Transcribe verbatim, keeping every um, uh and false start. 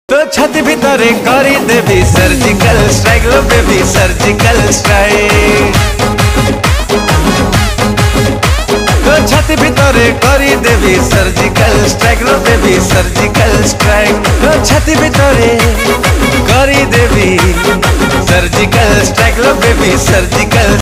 तो छाती भितरे करी देवी सर्जिकल स्ट्राइक लो बेबी सर्जिकल स्ट्राइक। तो छाती भितरे करी देवी सर्जिकल स्ट्राइक लो बेबी सर्जिकल स्ट्राइक। तो छाती भितरे करी देवी सर्जिकल स्ट्राइक लो बेबी सर्जिकल